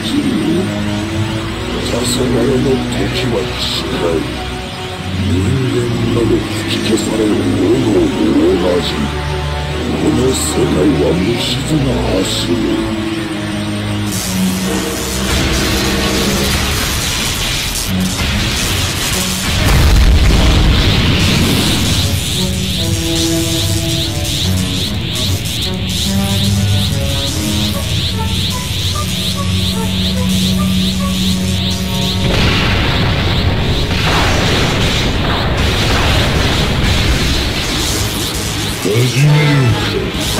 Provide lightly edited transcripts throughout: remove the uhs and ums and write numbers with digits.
ずるよ。黄昏の時は近い。人間など吹き消される炎と同じ。この世界は無静な走る。始めようか。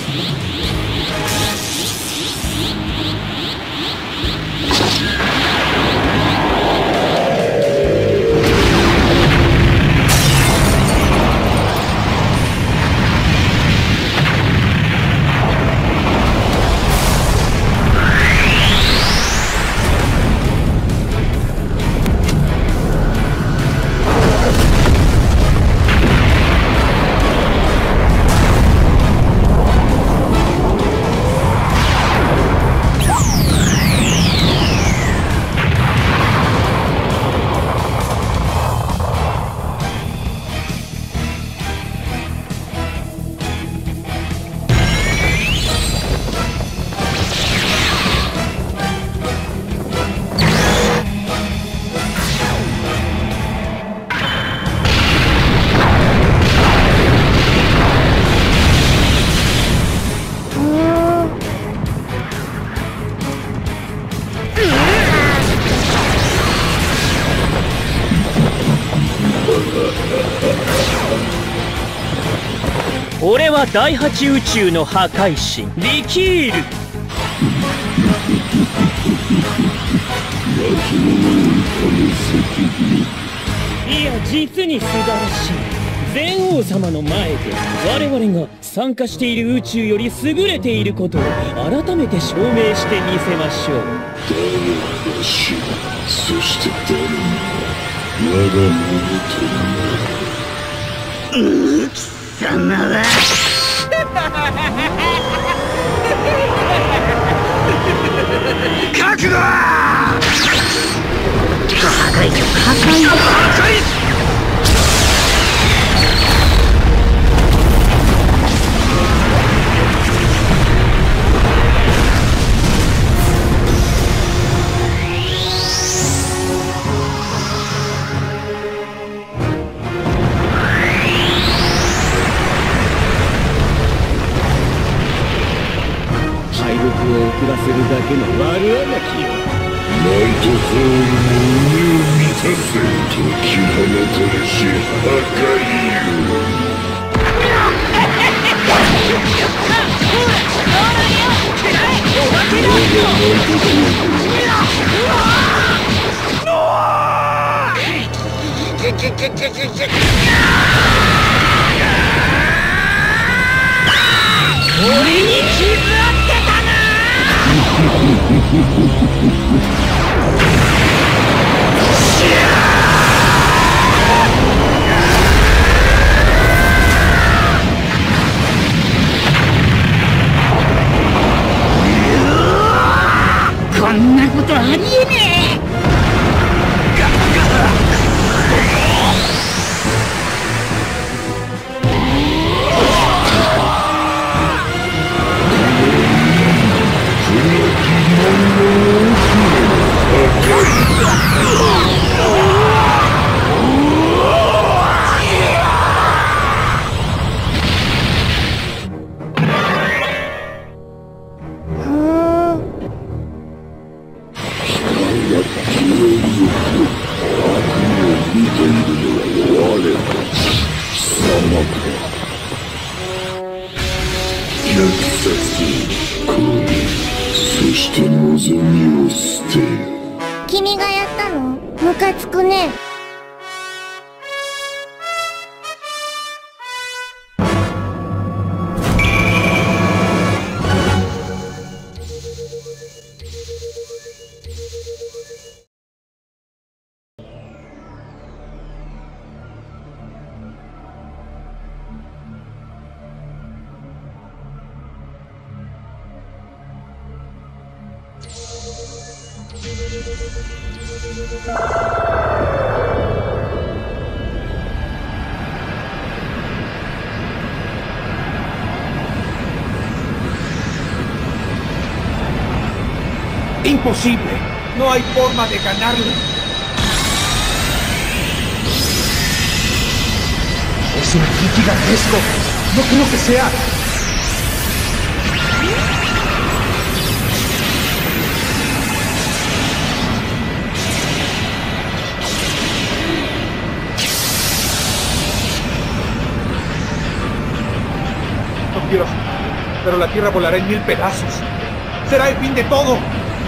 俺は第八宇宙の破壊神リキール。いや実に素晴らしい。全王様の前で我々が参加している宇宙より優れていることを改めて証明してみせましょう。 誰が死、そして誰が我がものとなる。貴様は覚悟！破壊！ 遅らせるだけの悪あがきよ。 ナイトホールの夢を満たせ。解き放たれし破壊よ。 俺に傷あってたな。 こんなことありえねえ。 そして望みを捨てる。 君がやったの？ムカつくね。 ¡Imposible! ¡No hay forma de ganarle! ¡Es un ki gigantesco! ¡No creo que sea! No quiero, pero la Tierra volará en 1000 pedazos. ¡Será el fin de todo!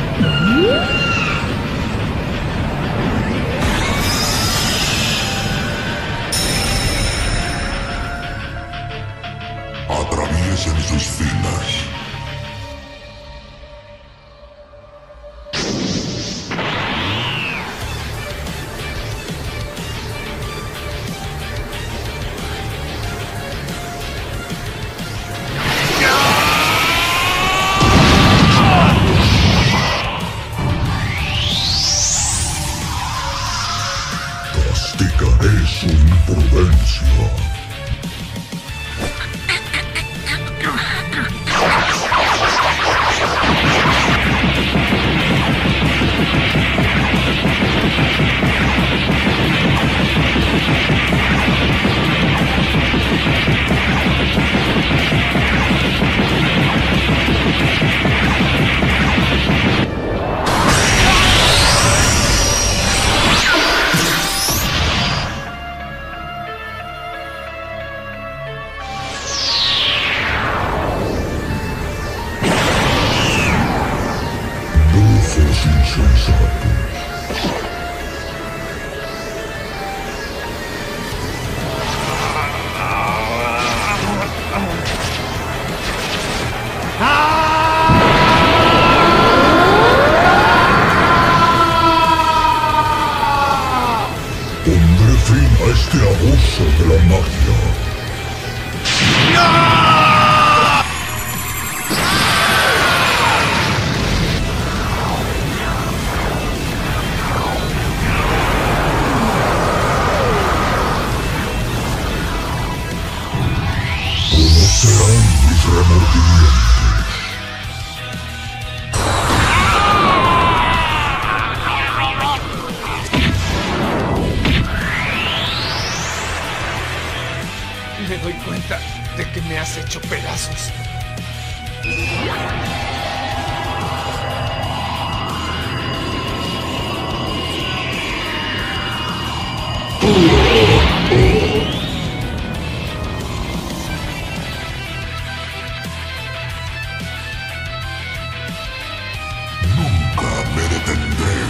Atraviesen sus filas. Castigaré su imprudencia. Insensatos. Pondré fin a este abuso de la magia. Conocerán mis remordimientos. Me doy cuenta de que me has hecho pedazos. Nunca me detendré.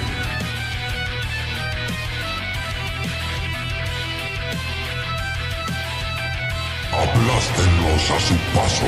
Aplástenlos a su paso.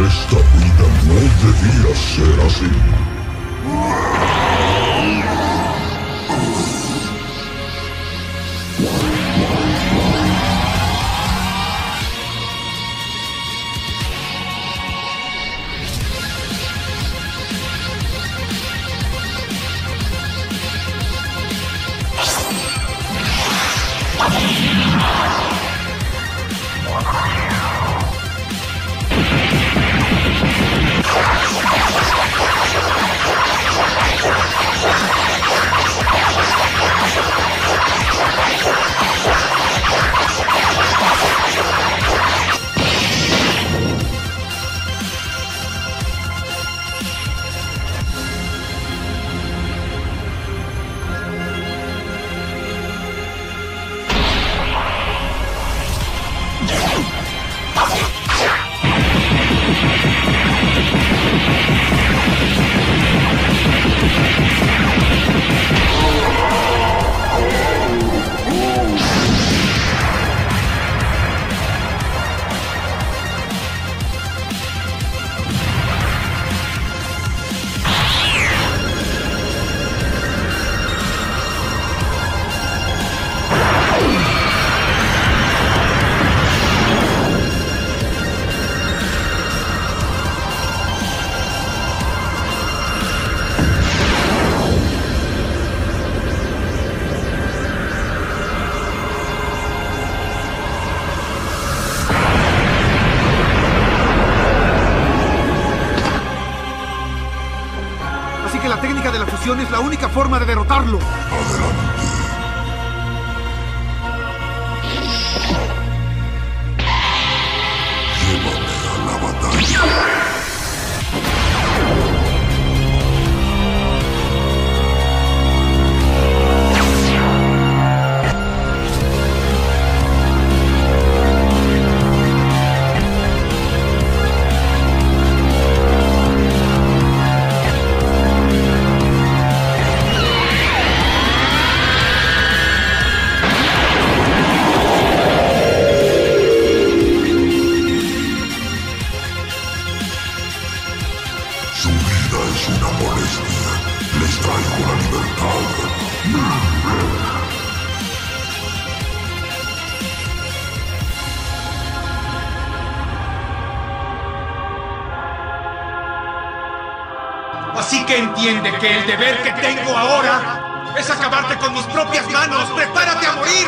Esta vida no debía ser así. La técnica de la fusión es la única forma de derrotarlo. Adelante. Llévame a la batalla. Su vida es una molestia. Les traigo la libertad. Así que entiende que el deber que tengo ahora es acabarte con mis propias manos. ¡Prepárate a morir!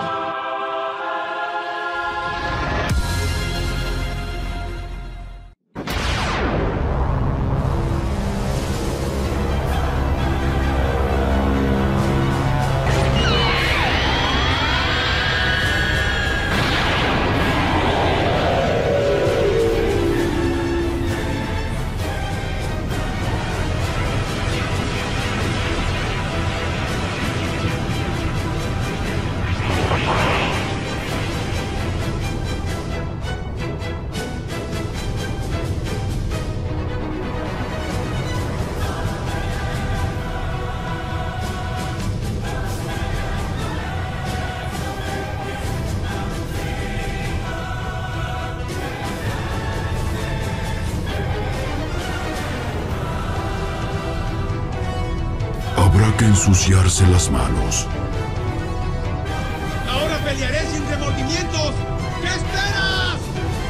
Habrá que ensuciarse las manos. ¡Ahora pelearé sin remordimientos! ¿Qué esperas?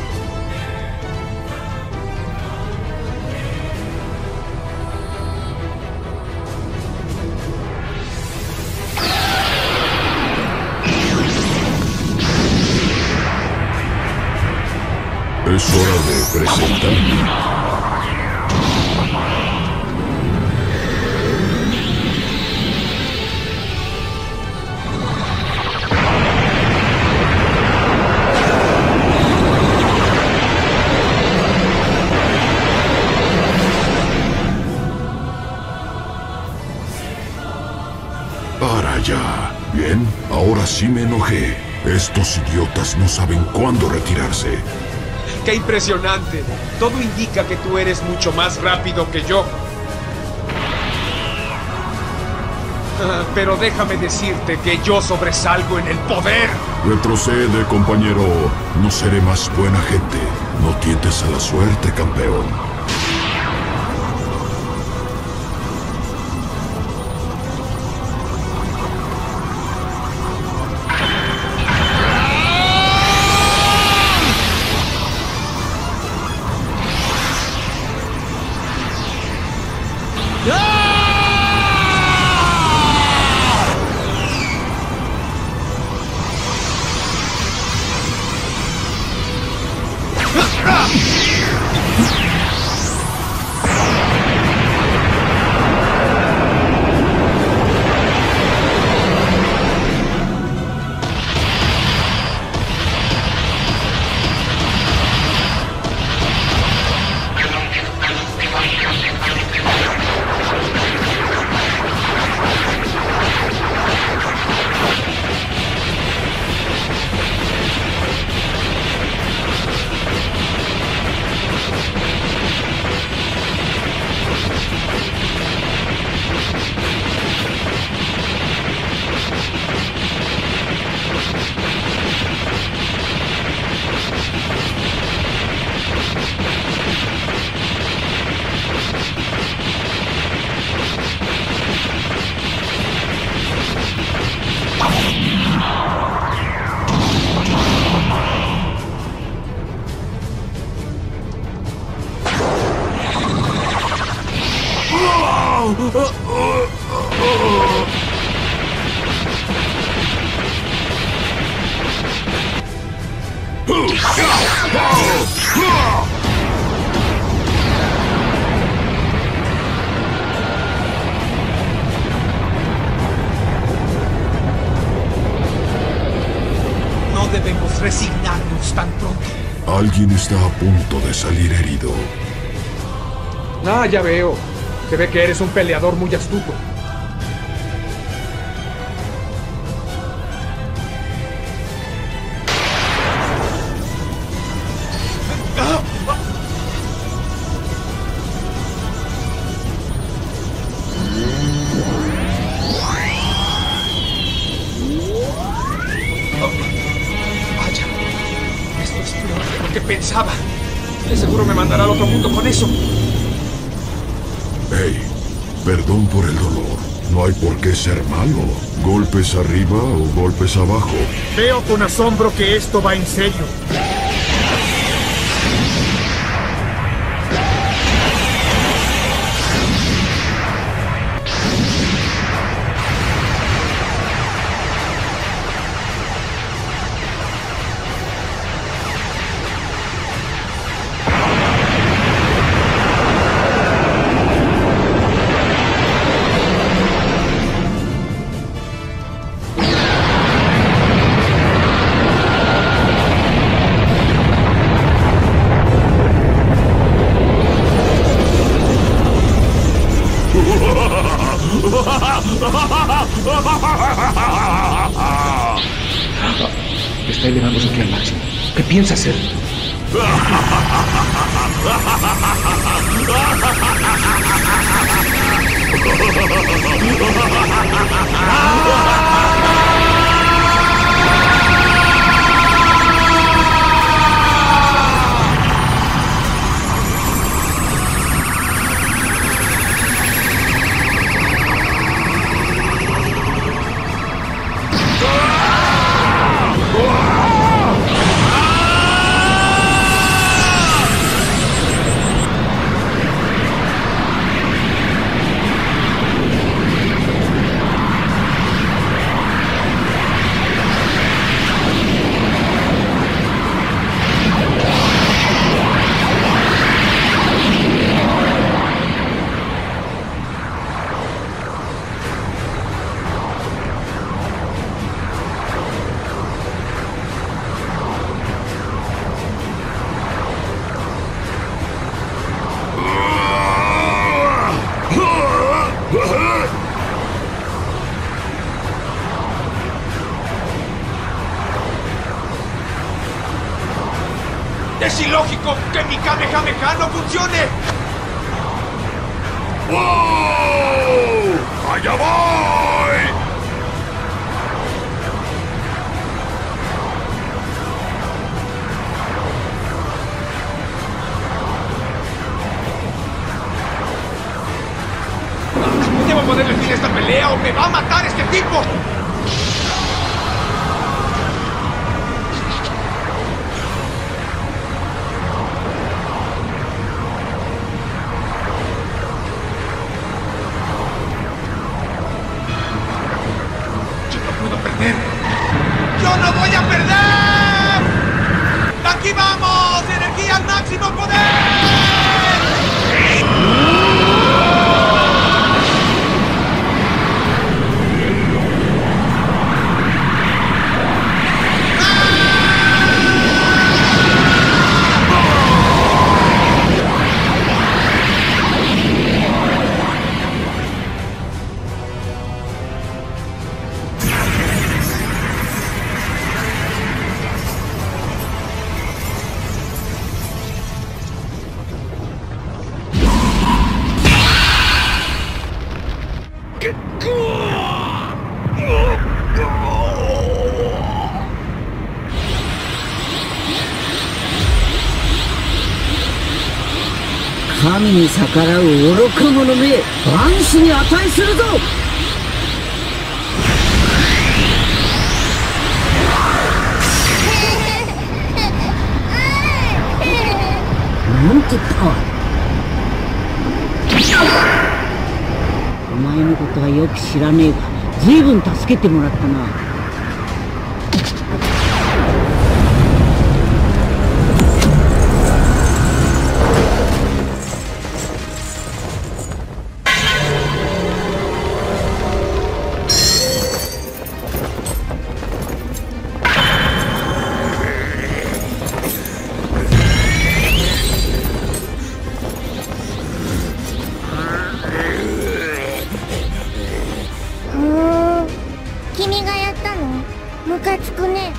Es hora de presentarme. Para ya. Bien, ahora sí me enojé. Estos idiotas no saben cuándo retirarse. ¡Qué impresionante! Todo indica que tú eres mucho más rápido que yo. Pero déjame decirte que yo sobresalgo en el poder. Retrocede, compañero. No seré más buena gente. No tientes a la suerte, campeón. No debemos resignarnos tan pronto. Alguien está a punto de salir herido. Ah, ya veo. Se ve que eres un peleador muy astuto. Vaya, esto es peor de lo que pensaba. De seguro me mandará al otro mundo con eso. Hey, perdón por el dolor. No hay por qué ser malo. Golpes arriba o golpes abajo. Veo con asombro que esto va en serio. Está elevando su ki al máximo. ¿Qué piensa hacer? ¡Es ilógico que mi Kamehameha no funcione! ¡Wow! ¡Allá voy! pelea o me va a matar este tipo. Yo no puedo perder. ¡Yo no voy a perder! ¡Aquí vamos! ¡Energía al máximo poder! 神に逆らう愚か者め、万死に値するぞ。なんてパワー。お前のことはよく知らねえが、随分助けてもらったな。 君がやったの？ムカつくね。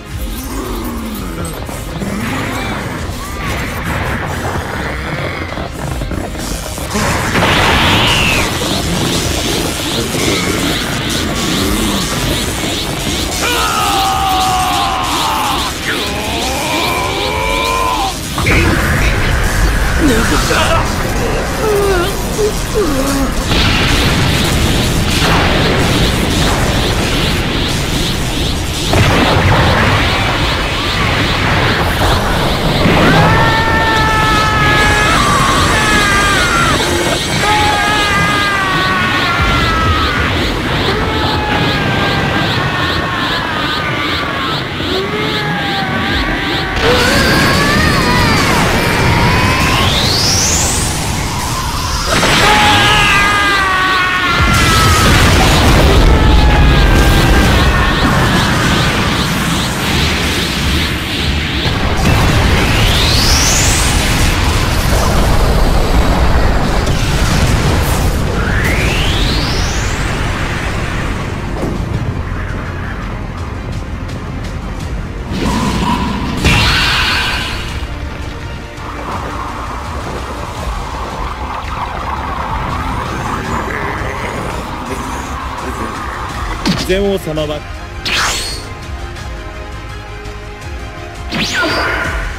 禅王様は